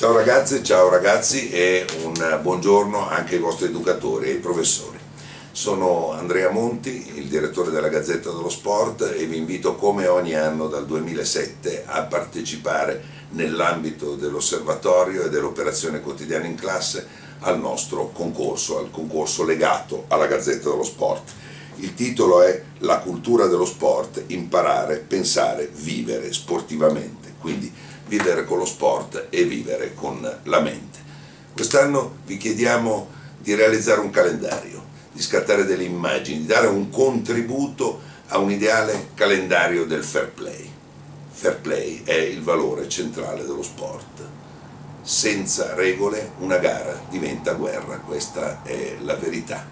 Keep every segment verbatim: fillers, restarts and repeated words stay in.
Ciao ragazze, ciao ragazzi e un buongiorno anche ai vostri educatori e ai professori. Sono Andrea Monti, il direttore della Gazzetta dello Sport, e vi invito come ogni anno dal duemilasette a partecipare nell'ambito dell'osservatorio e dell'operazione quotidiana in classe al nostro concorso, al concorso legato alla Gazzetta dello Sport. Il titolo è La cultura dello sport, imparare, pensare, vivere sportivamente, quindi vivere con lo sport e vivere con la mente. Quest'anno vi chiediamo di realizzare un calendario, di scattare delle immagini, di dare un contributo a un ideale calendario del fair play. Fair play è il valore centrale dello sport. Senza regole una gara diventa guerra, questa è la verità.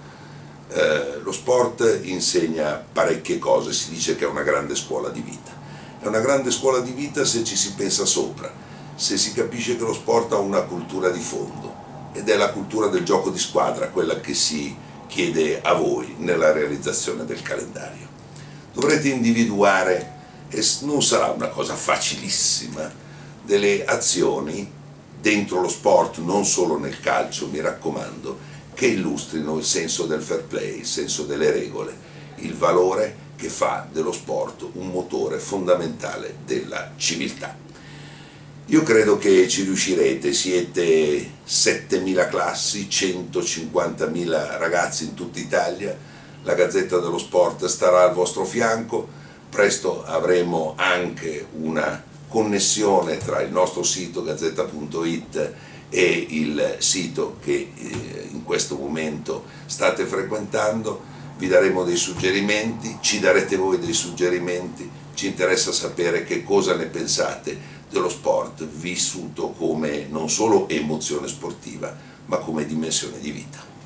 Eh, lo sport insegna parecchie cose, si dice che è una grande scuola di vita. È una grande scuola di vita se ci si pensa sopra, se si capisce che lo sport ha una cultura di fondo ed è la cultura del gioco di squadra, quella che si chiede a voi nella realizzazione del calendario. Dovrete individuare, e non sarà una cosa facilissima, delle azioni dentro lo sport, non solo nel calcio, mi raccomando, che illustrino il senso del fair play, il senso delle regole, il valore che fa dello sport un motore fondamentale della civiltà. Io credo che ci riuscirete, siete settemila classi, centocinquantamila ragazzi in tutta Italia, la Gazzetta dello Sport starà al vostro fianco, presto avremo anche una connessione tra il nostro sito gazzetta punto it e il sito che eh, in questo momento state frequentando. Vi daremo dei suggerimenti, ci darete voi dei suggerimenti, ci interessa sapere che cosa ne pensate dello sport vissuto come non solo emozione sportiva, ma come dimensione di vita.